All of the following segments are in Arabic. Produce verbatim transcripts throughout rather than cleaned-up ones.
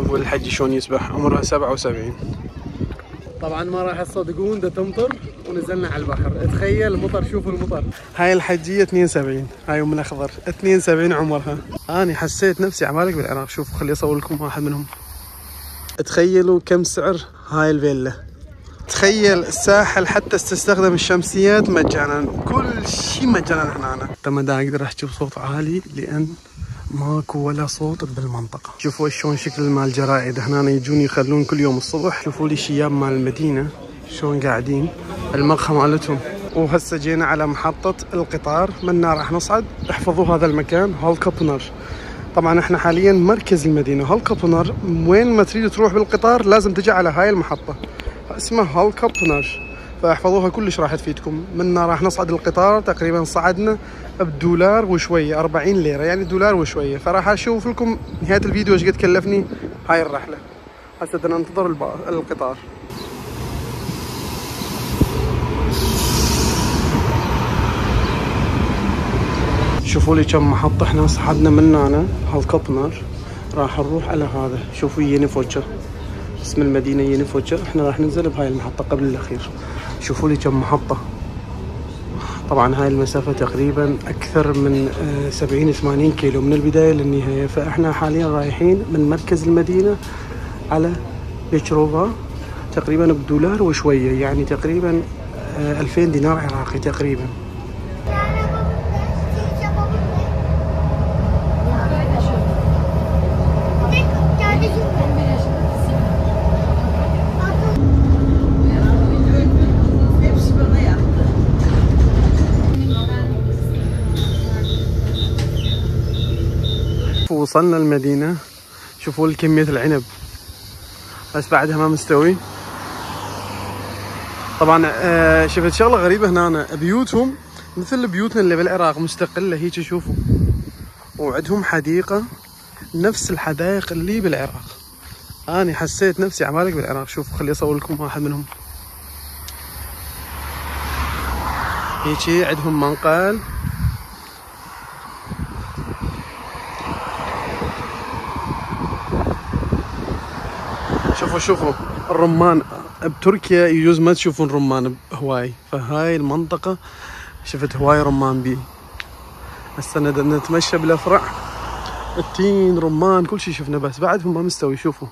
شوفوا الحجي شلون يسبح، عمرها سبعة وسبعين. طبعا ما راح تصدقون ده تمطر ونزلنا على البحر. تخيل المطر، شوفوا المطر. هاي الحجية اثنين وسبعين، هاي ام الاخضر اثنين وسبعين عمرها. انا حسيت نفسي عمالك بالعراق. شوفوا خلي اصور لكم واحد منهم. تخيلوا كم سعر هاي الفيلا. تخيل الساحل حتى تستخدم الشمسيات مجانا، كل شيء مجانا هنا. انت ما دا اقدر احكي بصوت عالي لان ماكو ولا صوت بالمنطقة. شوفوا شلون شكل مال الجرائد هنا، يجون يخلون كل يوم الصبح. شوفوا لي الشياب مال المدينة شلون قاعدين، المقهى مالتهم. وهسه جينا على محطة القطار، منا راح نصعد. احفظوا هذا المكان هالكابونر. طبعا احنا حاليا مركز المدينة. هالكابونر وين ما تريد تروح بالقطار لازم تجي على هاي المحطة، اسمها هالكابونر، فاحفظوها كلش راح تفيدكم. منا راح نصعد القطار، تقريبا صعدنا بدولار وشويه، أربعين ليره يعني دولار وشويه. فراح اشوف لكم نهايه الفيديو ايش قد كلفني هاي الرحله. هسه بدنا ننتظر القطار. شوفوا لي كم محطه احنا صعدنا من هنا هالكابونر. راح نروح على هذا، شوفوا ينفوتشا، اسم المدينة ينفوتشا. احنا راح ننزل بهاي المحطة قبل الأخير. شوفوا لي كم محطة. طبعا هاي المسافة تقريبا أكثر من سبعين ثمانين كيلو من البداية للنهاية. فاحنا حاليا رايحين من مركز المدينة على بيتشروفا، تقريبا بدولار وشوية، يعني تقريبا ألفين دينار عراقي تقريبا. وصلنا المدينة. شوفوا كمية العنب، بس بعدها ما مستوي. طبعا آه شفت شغلة غريبة هنا، بيوتهم مثل بيوتنا اللي بالعراق مستقلة هيك. شوفوا، وعندهم حديقة نفس الحدائق اللي بالعراق. أنا حسيت نفسي عمالك بالعراق. شوفوا خلي أصور لكم واحد منهم. هيك عندهم منقل. شوفوا شوفوا الرمان. بتركيا يجوز ما تشوفون رمان هواي، فهاي المنطقة شفت هواي رمان بي. هسه نتمشى بالافرع، التين رمان كل شيء شفنا، بس بعدهم ما مستوي. شوفوا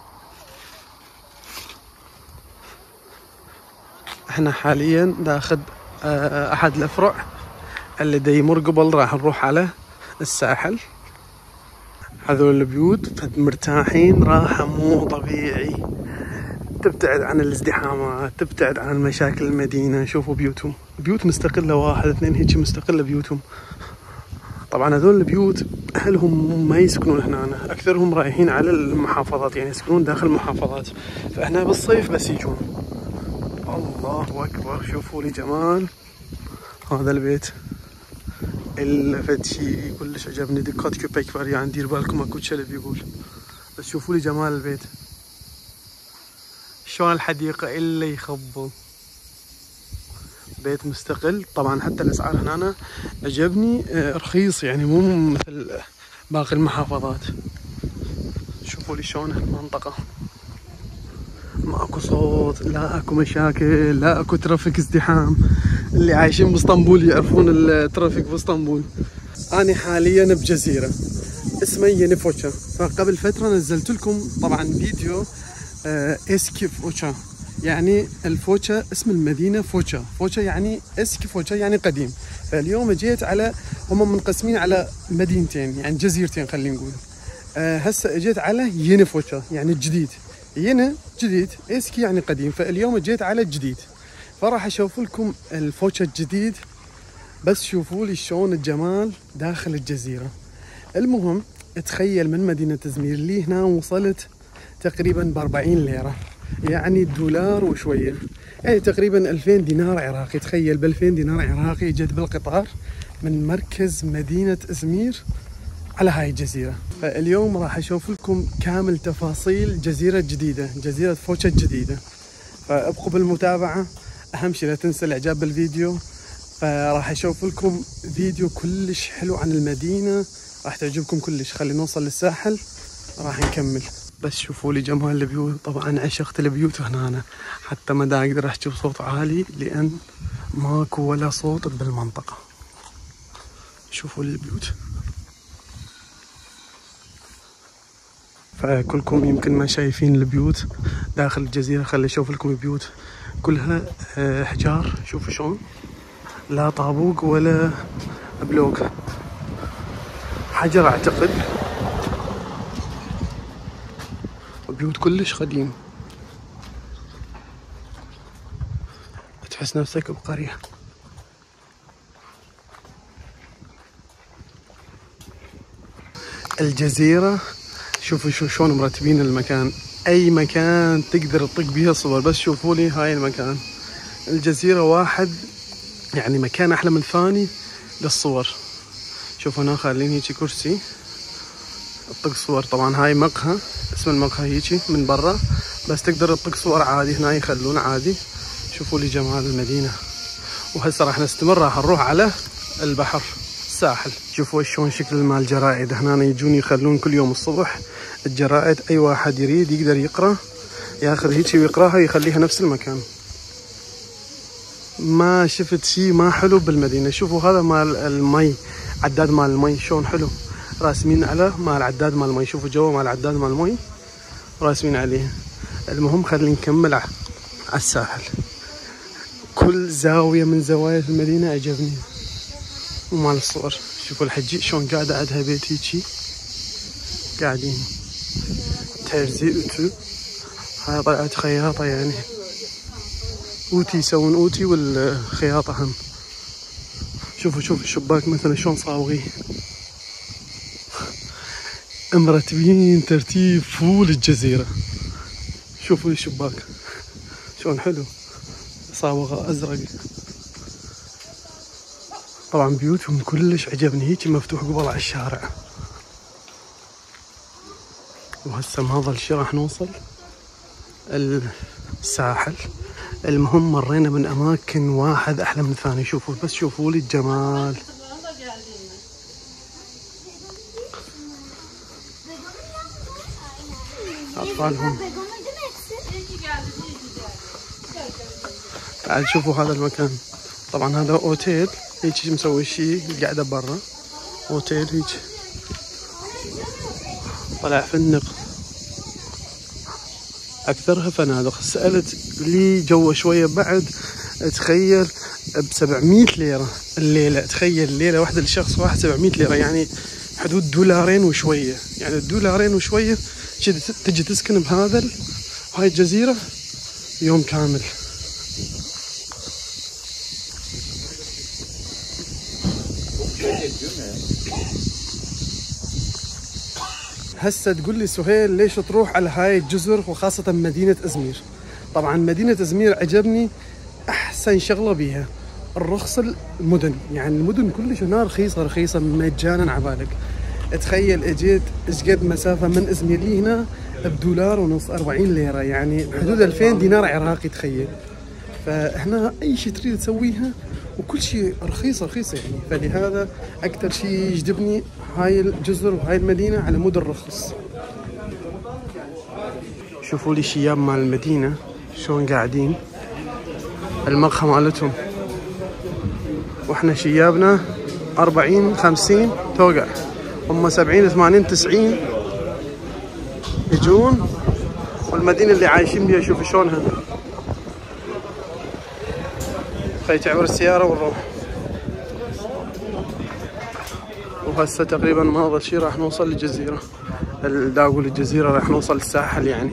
احنا حاليا داخل احد الافرع اللي دا يمر قبل راح نروح على الساحل. هذول البيوت مرتاحين راحة مو طبيعي، تبتعد عن الازدحامات، تبتعد عن مشاكل المدينة. شوفوا بيوتهم، بيوت مستقلة، واحد اثنين هيك مستقلة بيوتهم. طبعا هذول البيوت اهلهم ما يسكنون هنا، اكثرهم رايحين على المحافظات، يعني يسكنون داخل المحافظات. فهنا بالصيف بس يجون. الله اكبر، شوفوا لي جمال هذا البيت. الفت شيء كلش عجبني، دكات كوبا كبار، يعني دير بالكم اكو كلب يقول. بس شوفوا لي جمال البيت، شلون الحديقة اللي يخبل. بيت مستقل. طبعا حتى الاسعار هنا عجبني، رخيص يعني مو مثل باقي المحافظات. شوفوا لي شلون المنطقة، ما اكو صوت، لا اكو مشاكل، لا اكو ترافيك ازدحام. اللي عايشين باسطنبول يعرفون الترافيك باسطنبول. انا حاليا بجزيرة اسمها ينفوتشا. فقبل فترة نزلت لكم طبعا فيديو اسكي فوتشا، يعني الفوتشا اسم المدينة فوتشا. فوتشا يعني اسكي فوتشا يعني قديم. فاليوم جيت على، هم منقسمين على مدينتين يعني جزيرتين خلينا نقول. أه هسه اجيت على ينفوتشا يعني الجديد. ين جديد، اسكي يعني قديم. فاليوم جيت على الجديد، فراح اشوف لكم الفوتشا الجديد. بس شوفوا لي شلون الجمال داخل الجزيرة. المهم تخيل من مدينة ازمير لي هنا وصلت تقريبا بأربعين ليرة، يعني دولار وشوية، يعني تقريبا ألفين دينار عراقي. تخيل بألفين دينار عراقي جيت بالقطار من مركز مدينة ازمير على هاي الجزيرة. فاليوم راح اشوف لكم كامل تفاصيل جزيرة جديدة، جزيرة فوتشا الجديدة. فابقوا بالمتابعة. اهم شيء لا تنسى الاعجاب بالفيديو. فراح اشوف لكم فيديو كلش حلو عن المدينة، راح تعجبكم كلش. خلينا نوصل للساحل راح نكمل. بس شوفوا لي جمال البيوت. طبعا عشقت البيوت هنا أنا. حتى ما دا اقدر احكي بصوت عالي لان ماكو ولا صوت بالمنطقة. شوفوا البيوت. فكلكم يمكن ما شايفين البيوت داخل الجزيرة. خلي اشوف لكم البيوت كلها احجار. شوفوا شلون، لا طابوق ولا بلوك، حجر اعتقد. بيوت كلش قديم، تحس نفسك بقرية. الجزيرة شوفوا شو شلون مرتبين المكان، اي مكان تقدر تطق بيها صور. بس شوفوا لي هاي المكان، الجزيرة واحد يعني مكان احلى من الثاني للصور. شوفوا هنا خالين هيجي كرسي تطق صور. طبعا هاي مقهى، اسم المقهى هيجي من برا، بس تقدر تطق صور عادي هنا يخلون عادي. شوفوا لي جمال المدينة. وهسه راح نستمر، راح نروح على البحر الساحل. شوفوا شلون شكل مال الجرائد هنا، يجون يخلون كل يوم الصبح الجرائد، اي واحد يريد يقدر يقرا، ياخذ هيجي ويقراها ويخليها نفس المكان. ما شفت شيء ما حلو بالمدينة. شوفوا هذا مال المي، عداد مال المي شلون حلو، راسمين على مال عداد مال المي. شوفوا جوا مال عداد مال المي راسمين عليه. المهم خلينا نكمل على الساحل. كل زاوية من زوايا المدينة عجبني ومال الصور. شوفوا الحجي شلون قاعدة عندها بيت هيجي قاعدين ترزي اوتو. هاي طلعت خياطة يعني، اوتي يسوون اوتي والخياطة هم. شوفوا شوفوا الشباك مثلا شلون صاوغي، مرتبين ترتيب فول الجزيرة. شوفوا الشباك شلون حلو، صاوغة ازرق. طبعا بيوتهم كلش عجبني، هيك مفتوح قبل على الشارع. وهسه ما ظل شي راح نوصل الساحل. المهم مرينا من اماكن واحد احلى من الثاني. شوفوا بس شوفوا لي الجمال. اطفالهم تعال شوفوا هذا المكان. طبعا هذا اوتيل هيك مسوي شي قاعده برا، اوتيل هيك طلع فندق، اكثرها فنادق. سألت لي جوا شويه بعد، تخيل ب سبعمية ليره الليله. تخيل ليله واحده لشخص واحد سبعمية ليره، يعني حدود دولارين وشويه. يعني الدولارين وشويه تجي تسكن بهذا هاي الجزيره يوم كامل. هسه تقول لي سهيل ليش تروح على هاي الجزر وخاصة مدينة ازمير؟ طبعا مدينة ازمير عجبني احسن شغلة بيها الرخص المدن. يعني المدن كلش هنا رخيصة رخيصة مجانا عبالك. تخيل اجيت ايش قد مسافة من ازمير لي هنا بدولار ونص، أربعين ليرة، يعني حدود ألفين دينار عراقي. تخيل. فهنا اي شيء تريد تسويها وكل شيء رخيص رخيصة يعني. فلهذا اكثر شيء يجذبني هاي الجزر وهاي المدينة على مود الرخص. شوفوا لي شياب مال المدينة شلون قاعدين، المقهى مالتهم، واحنا شيابنا أربعين خمسين توقع، هم سبعين ثمانين تسعين يجون. والمدينة اللي عايشين بيها شوفوا شلونها. خلي تعبر السيارة ونروح. وهسه تقريبا ما ظل شي راح نوصل للجزيرة. دا اقول الجزيرة راح نوصل الساحل يعني.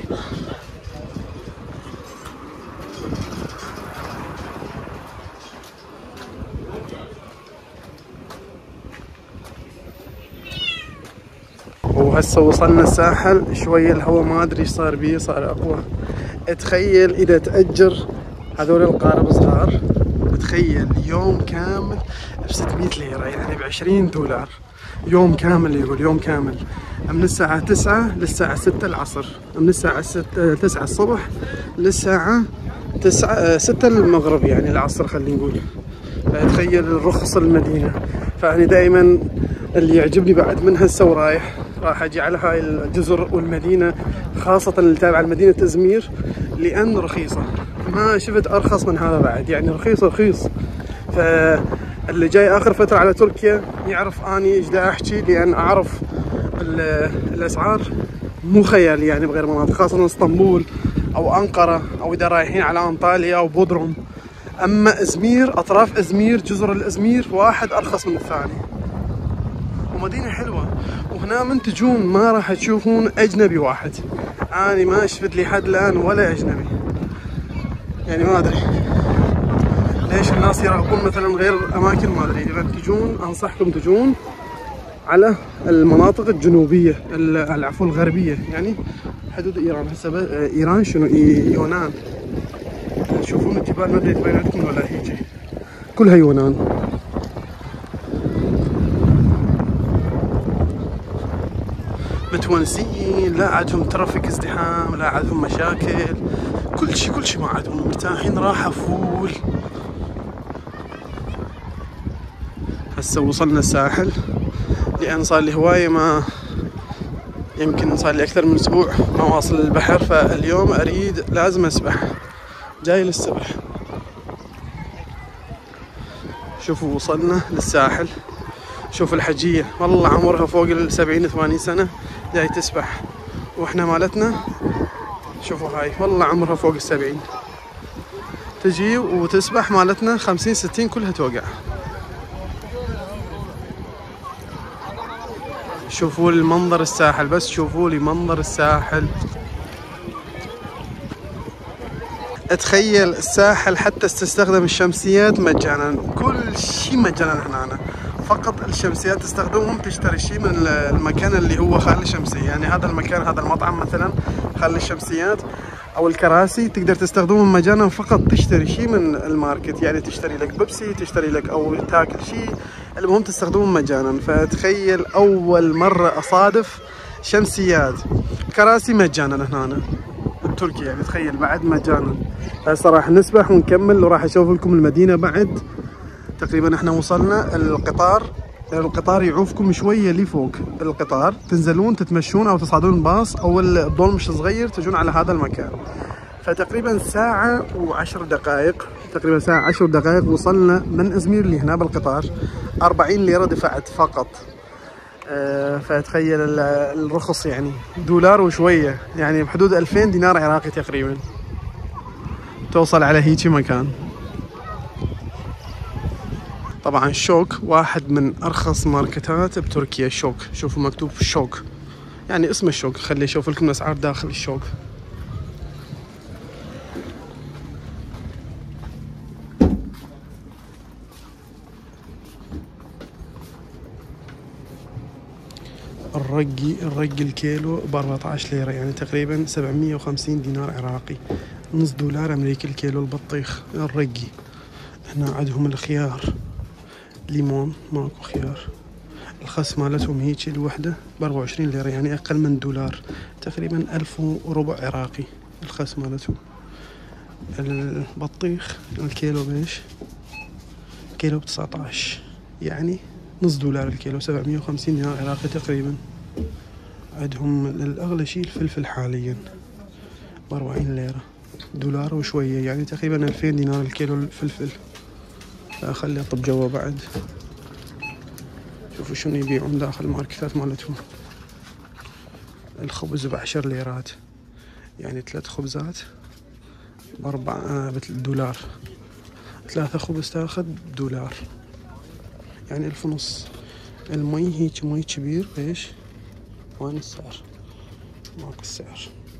وهسه وصلنا الساحل. شوية الهواء ما ادري ايش صار بيه، صار اقوى. تخيل اذا تأجر هذول القارب صغار، تخيل يوم كامل ب ستمية ليرة، يعني ب عشرين دولار يوم كامل. يقول يوم كامل من الساعة تسعة للساعة ستة العصر، من الساعة تسعة الصبح للساعة تسعة ستة المغرب يعني العصر خلينا نقول. تخيل الرخص المدينة. فأنا دائما اللي يعجبني بعد من هسه ورايح راح اجي على هاي الجزر والمدينه، خاصه اللي تابعه لمدينه ازمير، لان رخيصه. ما شفت ارخص من هذا بعد، يعني رخيص رخيص. فاللي جاي اخر فتره على تركيا يعرف اني ايش دا احكي، لان اعرف الاسعار مو خيال يعني بغير مناطق، خاصه اسطنبول او انقره، او اذا رايحين على انطاليا او بودروم. اما ازمير، اطراف ازمير، جزر الازمير واحد ارخص من الثاني، ومدينه حلوه. وهنا من تجون ما راح تشوفون اجنبي واحد، اني ما شفت لي حد الان ولا اجنبي. يعني ما ادري ليش الناس يراقبون مثلا غير الاماكن، ما ادري. اذا تجون انصحكم تجون على المناطق الجنوبيه، العفو الغربيه، يعني حدود ايران. هسه ايران شنو، يونان. تشوفون الجبال ما ادري تبين عندكم ولا هيجي، كلها يونان. متونسين، لا عندهم ترافيك ازدحام، لا عندهم مشاكل، كل شيء كل شيء ما عندهم، مرتاحين راحة فول. هسه وصلنا الساحل، لأن صار لي هواية ما يمكن صار لي أكثر من أسبوع ما واصل البحر، فاليوم أريد لازم أسبح، جاي للسبح. شوفوا وصلنا للساحل، شوفوا الحجية والله عمرها فوق السبعين ثمانين سنة جاي تسبح، واحنا مالتنا شوفوا هاي والله عمرها فوق السبعين، تجي وتسبح، مالتنا خمسين ستين كلها توقع. شوفوا لي منظر الساحل، بس شوفوا لي منظر الساحل. اتخيل الساحل حتى تستخدم الشمسيات مجانا، كل شيء مجانا هنا. فقط الشمسيات تستخدمهم، تشتري شيء من المكان اللي هو خالي شمسية. يعني هذا المكان، هذا المطعم مثلا خالي الشمسيات او الكراسي تقدر تستخدمهم مجانا، فقط تشتري شيء من الماركت. يعني تشتري لك بيبسي، تشتري لك او تاكل شيء، المهم تستخدمهم مجانا. فتخيل اول مرة اصادف شمسيات كراسي مجانا هنا بتركيا، يعني تخيل بعد مجانا. هسه راح نسبح ونكمل، وراح اشوف لكم المدينة بعد. تقريبا احنا وصلنا القطار، القطار يعوفكم شويه لفوق، القطار تنزلون تتمشون او تصعدون باص او الدولمش صغير تجون على هذا المكان. فتقريبا ساعه وعشر دقائق، تقريبا ساعه عشر دقائق وصلنا من ازمير لهنا بالقطار. أربعين ليره دفعت فقط. اه فتخيل الرخص، يعني دولار وشويه، يعني بحدود ألفين دينار عراقي تقريبا توصل على هيجي مكان. طبعا شوك واحد من ارخص ماركتات بتركيا، شوك. شوفوا مكتوب شوك، يعني اسم الشوك. خلي اشوف لكم الاسعار داخل الشوك. الرقي الرقي الكيلو ب أربعة عشر ليرة، يعني تقريبا سبعمية وخمسين دينار عراقي، نص دولار امريكي الكيلو البطيخ الرقي. هنا عندهم الخيار، ليمون، ماكو خيار. الخس مالتهم هيك الوحدة ب أربعة وعشرين ليرة، يعني أقل من دولار، تقريبا ألف وربع عراقي الخس مالتهم. البطيخ الكيلو بيش؟ كيلو ب تسعة عشر، يعني نص دولار الكيلو، سبعمية وخمسين دينار عراقي تقريبا. عندهم الأغلى شيء الفلفل حاليا ب أربعين ليرة، دولار وشوية، يعني تقريبا ألفين دينار الكيلو الفلفل. خلي أطب جوا بعد. شوفوا شنو يبيعون داخل الماركتات مالتهم. الخبز بعشر ليرات، يعني ثلاث خبزات بأربعة دولار، ثلاثة خبز تاخذ دولار، يعني ألف ونص. المي هيك مي كبير ايش؟ وين السعر؟ ماكو السعر.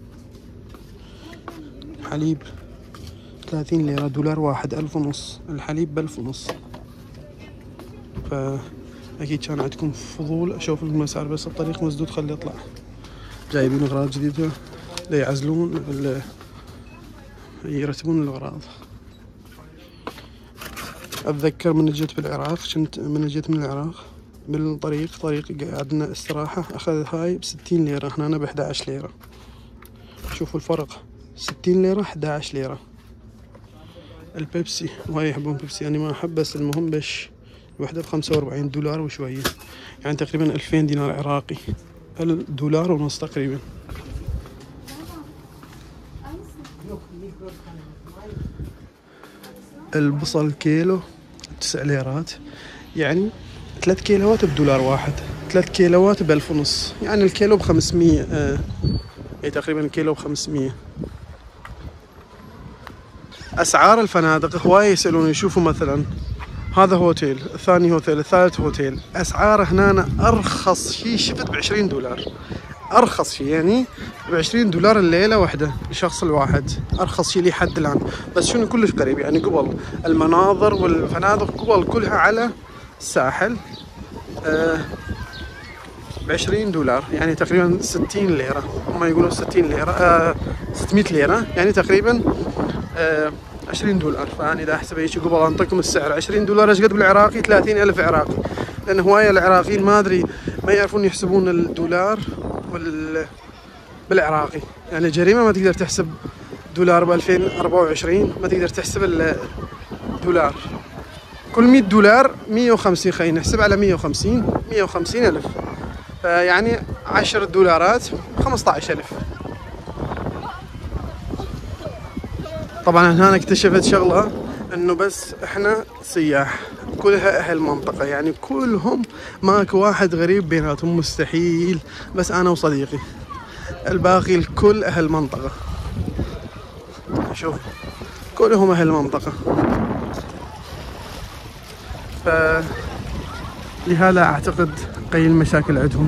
حليب ثلاثين ليرة، دولار واحد، ألف ونص. الحليب بألف ونص. فأكيد كان عندكم فضول أشوف لكم الأسعار، بس الطريق مسدود، خلي يطلع. جايبين أغراض جديدة ليعزلون، يرتبون الأغراض. أتذكر من جيت بالعراق، كنت من جيت من العراق بالطريق طريق قعدنا استراحة، أخذ هاي بستين ليرة، هنا بإحدى عشر ليرة. شوفوا الفرق، ستين ليرة إحدى عشر ليرة. البيبسي، وهاي يحبون بيبسي، أنا ما أحب، بس المهم بش الوحدة بخمسة وأربعين دولار وشوية، يعني تقريبا ألفين دينار عراقي، دولار ونص تقريبا. البصل كيلو تسع ليرات، يعني ثلاث كيلوات بدولار واحد، ثلاث كيلوات بألف ونص، يعني الكيلو بخمسمية. آه يعني تقريبا الكيلو بخمسمية. أسعار الفنادق هواي يسألون يشوفوا مثلا هذا هوتيل، الثاني هوتيل، الثالث هوتيل، أسعار هنا أرخص شيء شفت بعشرين دولار، أرخص شيء يعني بعشرين دولار الليلة واحدة الشخص الواحد، أرخص شيء لحد الآن. بس شنو كلش قريب يعني قبل المناظر والفنادق قبل كلها على الساحل. آه بعشرين دولار يعني تقريبا ستين ليرة، هم يقولون ستين ليرة، آه ستمية ليرة، يعني تقريبا آه عشرين دولار. فأنا إذا أحسب هيك قبل أنطيكم السعر عشرين دولار إيش قد بالعراقي؟ ثلاثين ألف عراقي، لأن هواية العراقيين ما أدري ما يعرفون يحسبون الدولار وال بالعراقي، يعني جريمة ما تقدر تحسب دولار ب ألفين وأربعة وعشرين، ما تقدر تحسب الدولار. كل مية دولار مية وخمسين، خلينا نحسب على مية وخمسين، مية وخمسين ألف، فيعني عشر دولارات خمسة عشر ألف. طبعا هنا اكتشفت شغلة انه بس احنا سياح، كلها اهل منطقة، يعني كلهم ماكو واحد غريب بيناتهم مستحيل، بس انا وصديقي، الباقي الكل اهل منطقة. شوف كلهم اهل منطقة، فلهذا اعتقد قليل المشاكل عندهم.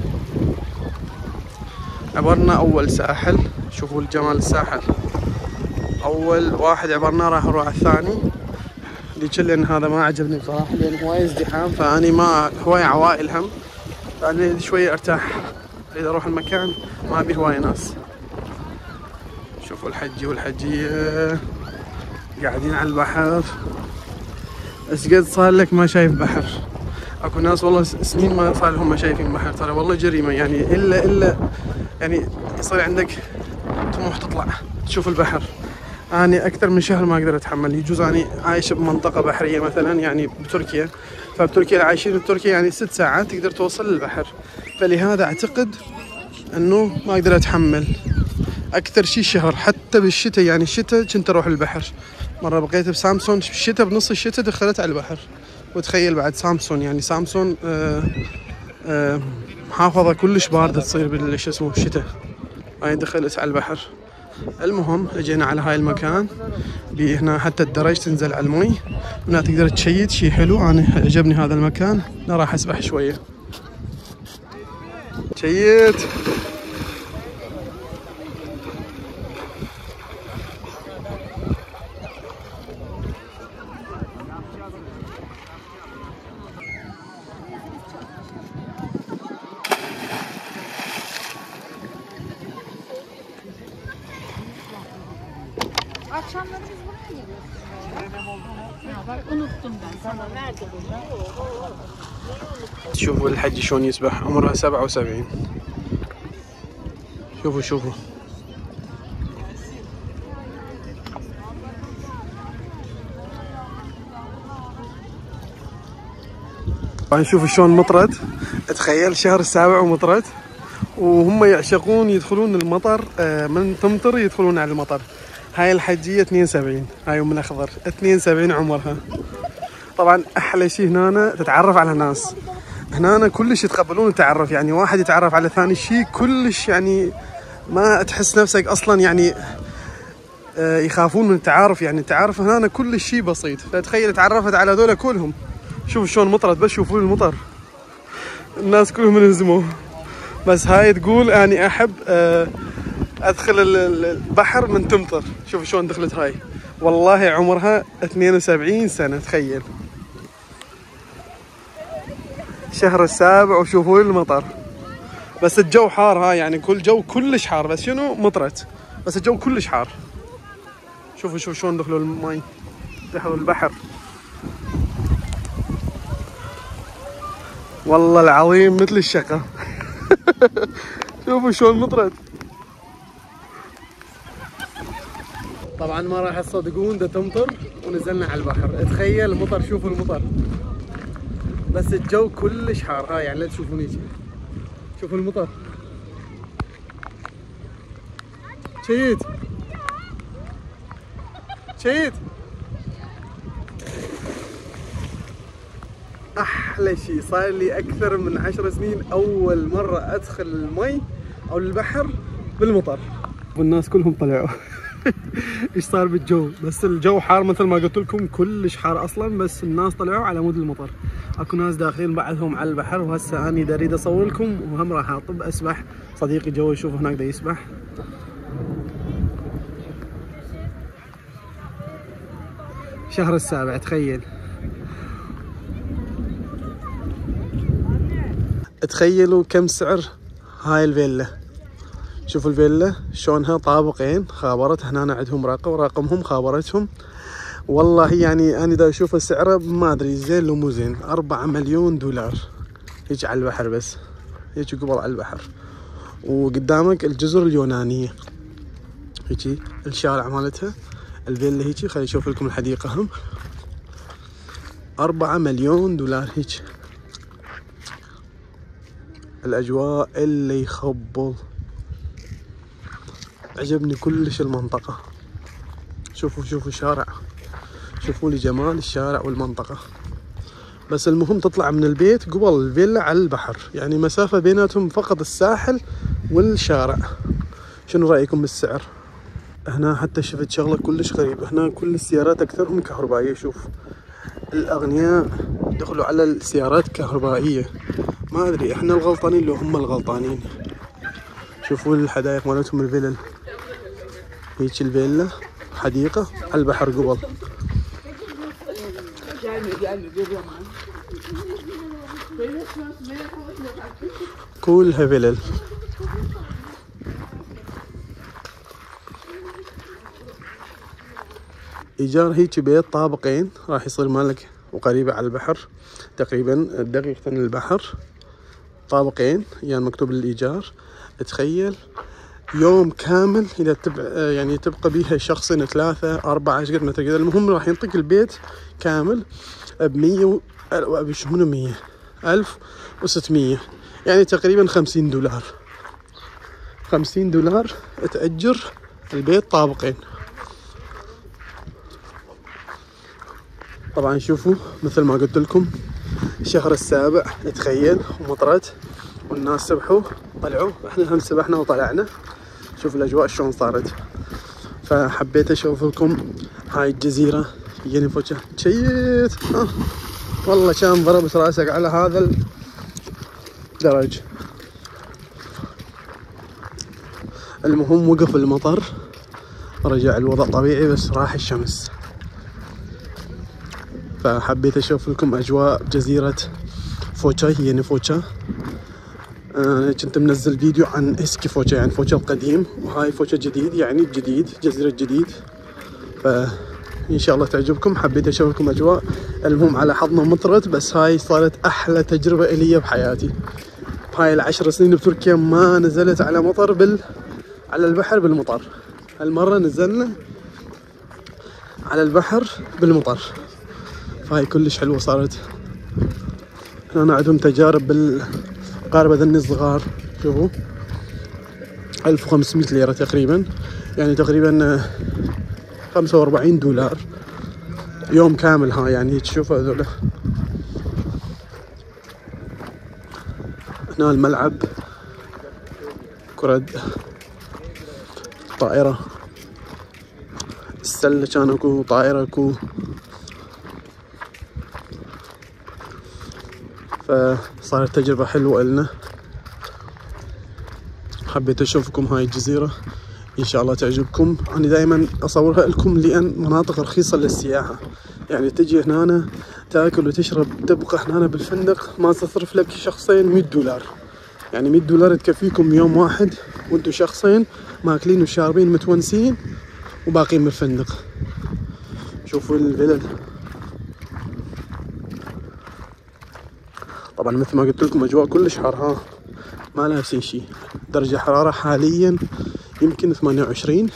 عبرنا اول ساحل، شوفوا الجمال الساحل، اول واحد عبرناه راح نروح على الثاني. ليش؟ لان هذا ما عجبني بصراحه، لان هواي ازدحام، فاني ما هواي عوائل هم، فاني شويه ارتاح اذا اروح المكان ما ابي هواي ناس. شوفوا الحجي والحجيه قاعدين على البحر، بس قد صار لك ما شايف بحر. اكو ناس والله سنين ما صار لهم ما شايفين بحر، ترى والله جريمه يعني، الا الا يعني يصير عندك طموح تطلع تشوف البحر. أنا أكثر من شهر ما أقدر أتحمل، يجوز أنا عايش بمنطقة بحرية مثلا يعني بتركيا، فبتركيا عايشين بتركيا يعني ست ساعات تقدر توصل للبحر، فلهذا أعتقد أنه ما أقدر أتحمل أكثر شيء شهر. حتى بالشتاء يعني الشتاء كنت أروح البحر، مرة بقيت بسامسون بالشتاء بنص الشتاء دخلت على البحر. وتخيل بعد سامسون، يعني سامسون آه آه محافظة كلش باردة تصير بالش اسمه الشتاء، هاي دخلت على البحر. المهم اجينا على هاي المكان، هنا حتى الدرج تنزل على المي، هنا تقدر تشيد، شي حلو. انا عجبني هذا المكان، انا راح اسبح شويه. شيت Akşamları biz buraya geliyoruz. Ya bak unuttum ben sana nerede bunu? شوفوا الحج شلون يسبح، عمرها سبعة وسبعين. شوفوا شوفوا طبعا شوفوا شلون مطرت، تخيل شهر السابع ومطرت، وهم يعشقون يدخلون المطر، من تمطر يدخلون على المطر. هاي الحجية اثنين وسبعين، هاي ام الاخضر اثنين وسبعين عمرها. طبعا احلى شيء هنا تتعرف على ناس، هنا كلش يتقبلون التعرف، يعني واحد يتعرف على ثاني شيء كلش، يعني ما تحس نفسك اصلا يعني يخافون من التعارف، يعني التعارف هنا كل شيء بسيط. فتخيل تعرفت على هذول كلهم، شوفوا شلون مطرت، بس شوفوا المطر الناس كلهم انهزموا. بس هاي تقول اني احب ادخل البحر من تمطر. شوفوا شلون دخلت هاي، والله عمرها اثنين وسبعين سنة، تخيل شهر السابع وشوفوا المطر. بس الجو حار، ها يعني كل جو كلش حار، بس شنو مطرت، بس الجو كلش حار. شوفوا شوفوا شلون دخلوا الماي، دخلوا البحر، والله العظيم مثل الشقة. شوفوا شلون مطرت. طبعا ما راح تصدقون ده تمطر ونزلنا على البحر، تخيل المطر، شوفوا المطر، بس الجو كلش حار، ها يعني لا تشوفون يجي شوفوا المطر. شيد شيد احلى شيء صار لي اكثر من عشر سنين اول مره ادخل المي او البحر بالمطر، والناس كلهم طلعوا. ايش صار بالجو؟ بس الجو حار مثل ما قلت لكم، كلش حار اصلا، بس الناس طلعوا على مود المطر. اكو ناس داخلين بعدهم على البحر، وهسه اني اريد اصور لكم، وهم راح اطب اسبح. صديقي جو يشوف هناك دا يسبح. شهر السابع تخيل. تخيلوا كم سعر هاي الفيلا. شوفوا الفيلا شلونها طابقين، خابرت هنا عندهم رقم ورقمهم خابرتهم. والله يعني انا دا اشوف سعره ما ادري زين لو مو زين، أربعة مليون دولار. هيك على البحر، بس هيك قبل على البحر، وقدامك الجزر اليونانية هيك الشارع مالتها. الفيلا هيك خليني اشوف لكم الحديقة هم. أربعة مليون دولار هيك. الاجواء اللي يخبل. عجبني كلش المنطقة. شوفوا شوفوا الشارع، شوفوا لي جمال الشارع والمنطقة. بس المهم تطلع من البيت قبل الفيلا على البحر، يعني مسافة بيناتهم فقط الساحل والشارع. شنو رأيكم بالسعر؟ هنا حتى شفت شغلة كلش غريب، هنا كل السيارات اكثرهم كهربائية. شوف الاغنياء دخلوا على السيارات كهربائية، ما ادري احنا الغلطانين لو هم الغلطانين. شوفوا الحدائق مالتهم، الفيلل هيك الفيلا حديقة على البحر قبل. كلها فيلل. ايجار هيك بيت طابقين راح يصير مالك، وقريبة على البحر تقريبا دقيقتين البحر. طابقين يعني مكتوب الايجار. تخيل يوم كامل اذا تبع يعني تبقى بيها شخصين ثلاثة أربعة ايش قد ما تقدر. المهم راح ينطيك البيت كامل بمية و شنو مية ألف وستمية، يعني تقريبا خمسين دولار. خمسين دولار تأجر البيت طابقين. طبعا شوفوا مثل ما قلت لكم شهر السابع تخيل، ومطرت والناس سبحوا طلعوا، احنا هم سبحنا وطلعنا. شوف الاجواء شلون صارت. فحبيت اشوف لكم هاي الجزيرة ينفوشة. شيت آه. والله كان ضربت راسك على هذا الدرج. المهم وقف المطر، رجع الوضع طبيعي، بس راح الشمس. فحبيت اشوف لكم اجواء جزيرة فوتشا ينفوشة. أنا كنت منزل فيديو عن اسكي فوتشا، يعني فوتشا القديم، وهاي فوتشا جديد يعني الجديد، جزيرة جديد. فإن شاء الله تعجبكم. حبيت أشوف لكم أجواء. المهم على حظنا مطرت، بس هاي صارت أحلى تجربة إلي بحياتي. بهاي العشر سنين بتركيا ما نزلت على مطر بال على البحر بالمطر. هالمرة نزلنا على البحر بالمطر، فهاي كلش حلوة صارت. هنا عندهم تجارب بال قاربة ذني الصغار. شوفوا ألف وخمسمية ليرة تقريبا، يعني تقريبا خمسة وأربعين دولار يوم كامل. ها يعني تشوفوا هذول. هنا الملعب كرة طائرة، السلة كان اكو، طائرة اكو. فصارت تجربة حلوة إلنا. حبيت أشوفكم هاي الجزيرة، إن شاء الله تعجبكم. أنا دائما أصورها لكم لأن مناطق رخيصة للسياحة، يعني تجي هنا تاكل وتشرب، تبقى هنا بالفندق ما تصرف لك شخصين مية دولار، يعني مية دولار تكفيكم يوم واحد وانتو شخصين ماكلين وشاربين متونسين وباقين بالفندق. شوفوا الفلل. طبعا مثل ما قلت لكم اجواء كلش حار، ها ما لابسين شي. درجة حرارة حاليا يمكن ثمانية وعشرين.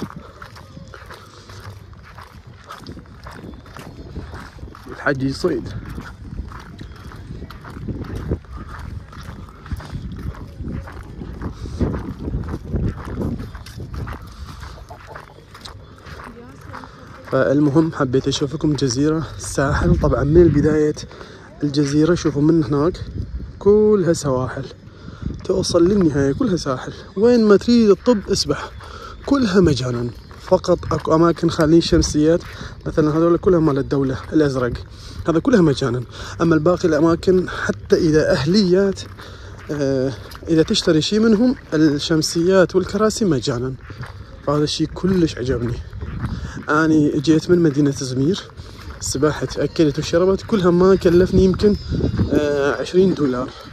الحج يصيد. فالمهم حبيت اشوفكم جزيرة الساحل. طبعا من بداية الجزيرة شوفوا من هناك كلها سواحل توصل للنهاية، كلها ساحل، وين ما تريد تطب اسبح، كلها مجانا. فقط اكو اماكن خالين شمسيات مثلا هذول كلها مال الدولة الازرق، هذا كلها مجانا. اما الباقي الاماكن حتى اذا اهليات آه اذا تشتري شيء منهم الشمسيات والكراسي مجانا. فهذا الشيء كلش عجبني. اني جيت من مدينة زمير، سبحت اكلت وشربت كلها ما كلفني يمكن آه عشرين دولار.